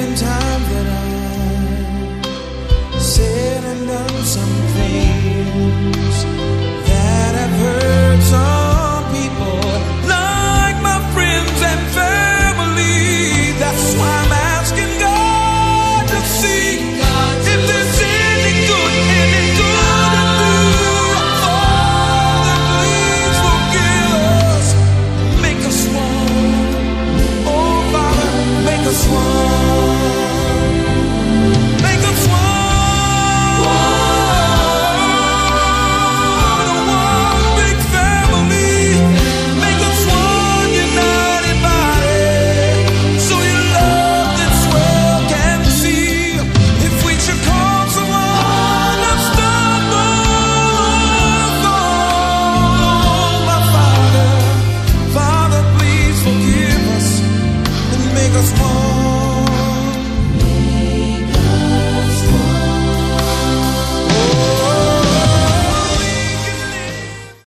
been times that I said and done some things that have hurt some people, like my friends and family. That's why I'm asking God to see if there's any good in me. Father, please forgive us. Make us one. Oh, Father, make us one. Make us one. One big family. Make us one united body. So your love this world can see. If we should call someone unstoppable, my Father, Father, please forgive us and make us one.